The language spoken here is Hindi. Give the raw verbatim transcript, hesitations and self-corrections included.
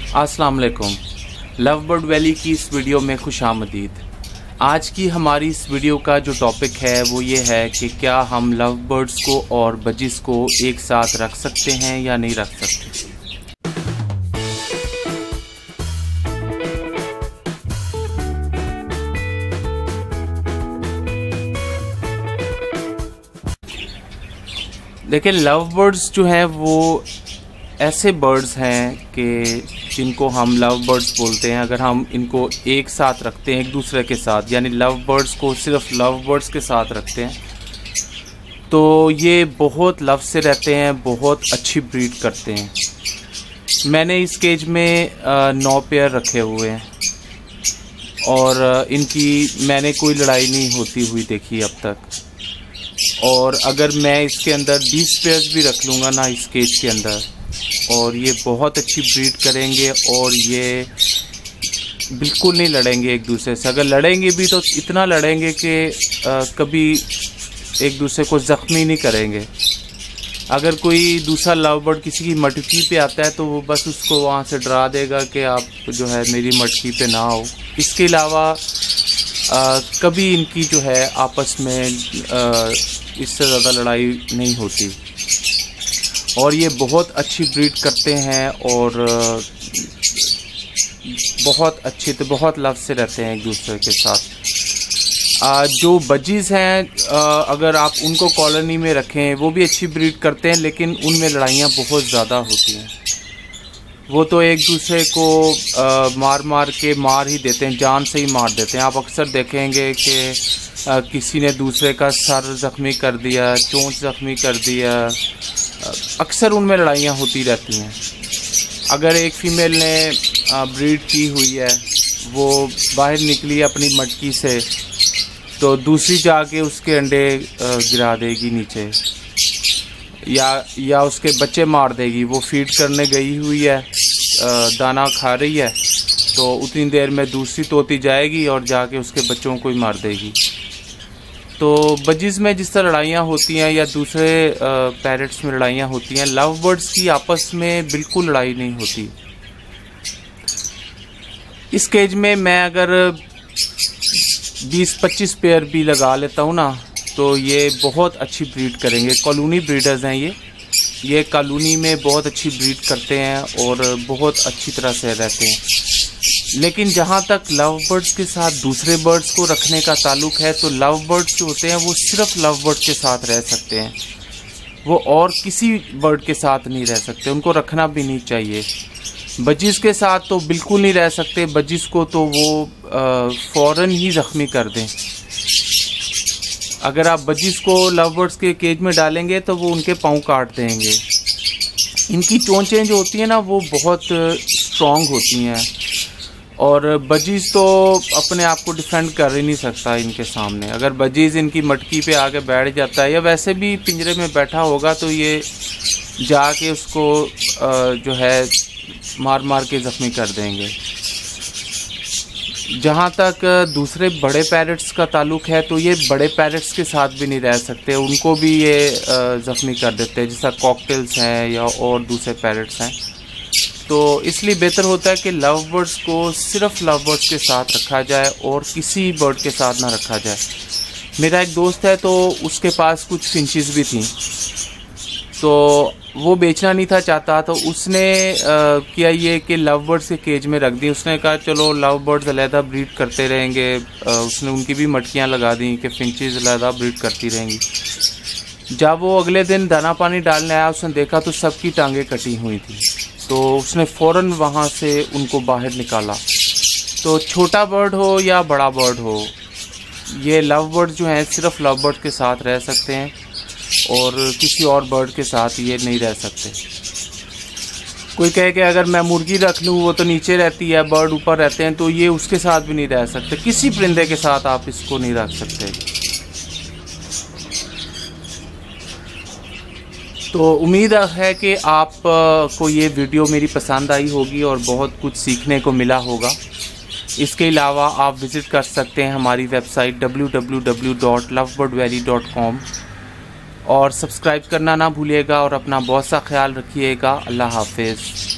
अस्सलाम वालेकुम। लव बर्ड वैली की इस वीडियो में खुश आमदीद। आज की हमारी इस वीडियो का जो टॉपिक है वो ये है कि क्या हम लव बर्ड्स को और बजिस को एक साथ रख सकते हैं या नहीं रख सकते। देखिए, लव बर्ड्स जो हैं वो ऐसे बर्ड्स हैं कि जिनको हम लव बर्ड्स बोलते हैं। अगर हम इनको एक साथ रखते हैं एक दूसरे के साथ, यानी लव बर्ड्स को सिर्फ लव बर्ड्स के साथ रखते हैं, तो ये बहुत लव से रहते हैं, बहुत अच्छी ब्रीड करते हैं। मैंने इस केज में नौ पेयर रखे हुए हैं और इनकी मैंने कोई लड़ाई नहीं होती हुई देखी अब तक। और अगर मैं इसके अंदर बीस पेयर्स भी रख लूँगा ना इस केज के अंदर, और ये बहुत अच्छी ब्रीड करेंगे और ये बिल्कुल नहीं लड़ेंगे एक दूसरे से। अगर लड़ेंगे भी तो इतना लड़ेंगे कि कभी एक दूसरे को ज़ख्मी नहीं करेंगे। अगर कोई दूसरा लव बर्ड किसी की मटकी पे आता है तो वो बस उसको वहाँ से डरा देगा कि आप जो है मेरी मटकी पे ना आओ। इसके अलावा कभी इनकी जो है आपस में आ, इससे ज़्यादा लड़ाई नहीं होती। और ये बहुत अच्छी ब्रीड करते हैं और बहुत अच्छे तो बहुत लव से रहते हैं एक दूसरे के साथ। जो बजीज़ हैं, अगर आप उनको कॉलोनी में रखें वो भी अच्छी ब्रीड करते हैं, लेकिन उनमें लड़ाइयाँ बहुत ज़्यादा होती हैं। वो तो एक दूसरे को आ, मार मार के मार ही देते हैं, जान से ही मार देते हैं। आप अक्सर देखेंगे कि आ, किसी ने दूसरे का सर ज़ख्मी कर दिया, चोंच ज़ख्मी कर दिया। अक्सर उनमें लड़ाइयाँ होती रहती हैं। अगर एक फ़ीमेल ने ब्रीड की हुई है, वो बाहर निकली अपनी मटकी से, तो दूसरी जाके उसके अंडे गिरा देगी नीचे, या या उसके बच्चे मार देगी। वो फीड करने गई हुई है, दाना खा रही है, तो उतनी देर में दूसरी तोती जाएगी और जाके उसके बच्चों को ही मार देगी। तो बजीज़ में जिस तरह लड़ाइयाँ होती हैं या दूसरे पैरट्स में लड़ाइयाँ होती हैं, लव बर्ड्स की आपस में बिल्कुल लड़ाई नहीं होती। इस केज में मैं अगर बीस पच्चीस पेयर भी लगा लेता हूँ ना, तो ये बहुत अच्छी ब्रीड करेंगे। कॉलोनी ब्रीडर्स हैं ये ये कॉलोनी में बहुत अच्छी ब्रीड करते हैं और बहुत अच्छी तरह से रहते हैं। लेकिन जहाँ तक लव बर्ड्स के साथ दूसरे बर्ड्स को रखने का ताल्लुक़ है, तो लव बर्ड्स जो होते हैं वो सिर्फ लव बर्ड के साथ रह सकते हैं, वो और किसी बर्ड के साथ नहीं रह सकते। उनको रखना भी नहीं चाहिए। बजीज़ के साथ तो बिल्कुल नहीं रह सकते। बजीज़ को तो वो फ़ौरन ही ज़ख्मी कर दें। अगर आप बजीज़ को लव बर्ड्स के केज में डालेंगे तो वो उनके पाँव काट देंगे। इनकी चोंचें जो होती हैं ना वो बहुत स्ट्रॉन्ग होती हैं, और बजीज़ तो अपने आप को डिफेंड कर ही नहीं सकता इनके सामने। अगर बजीज़ इनकी मटकी पे आके बैठ जाता है या वैसे भी पिंजरे में बैठा होगा, तो ये जाके उसको जो है मार मार के ज़ख्मी कर देंगे। जहाँ तक दूसरे बड़े पैरट्स का ताल्लुक़ है, तो ये बड़े पैरट्स के साथ भी नहीं रह सकते, उनको भी ये ज़ख्मी कर देते हैं, जैसा कॉकटेल्स हैं या और दूसरे पैरट्स हैं। तो इसलिए बेहतर होता है कि लव बर्ड्स को सिर्फ लव बर्ड्स के साथ रखा जाए और किसी बर्ड के साथ ना रखा जाए। मेरा एक दोस्त है, तो उसके पास कुछ फिंचेस भी थी, तो वो बेचना नहीं था चाहता, तो उसने आ, किया ये कि लव बर्ड्स के केज में रख दी। उसने कहा चलो लव बर्ड्स अलहदा ब्रीड करते रहेंगे। आ, उसने उनकी भी मटकियाँ लगा दी कि फिंचेस अलहदा ब्रीड करती रहेंगी। जब वो अगले दिन दाना पानी डालने आया, उसने देखा तो सबकी टांगें कटी हुई थी, तो उसने फ़ौरन वहाँ से उनको बाहर निकाला। तो छोटा बर्ड हो या बड़ा बर्ड हो, ये लव बर्ड जो हैं सिर्फ लव बर्ड के साथ रह सकते हैं और किसी और बर्ड के साथ ये नहीं रह सकते। कोई कहे कि अगर मैं मुर्गी रख लूँ वो तो नीचे रहती है, बर्ड ऊपर रहते हैं, तो ये उसके साथ भी नहीं रह सकते। किसी परिंदे के साथ आप इसको नहीं रख सकते। तो उम्मीद है कि आप को ये वीडियो मेरी पसंद आई होगी और बहुत कुछ सीखने को मिला होगा। इसके अलावा आप विज़िट कर सकते हैं हमारी website W W W dot love bird valley dot com और सब्सक्राइब करना ना भूलिएगा और अपना बहुत सा ख्याल रखिएगा। अल्लाह हाफिज़।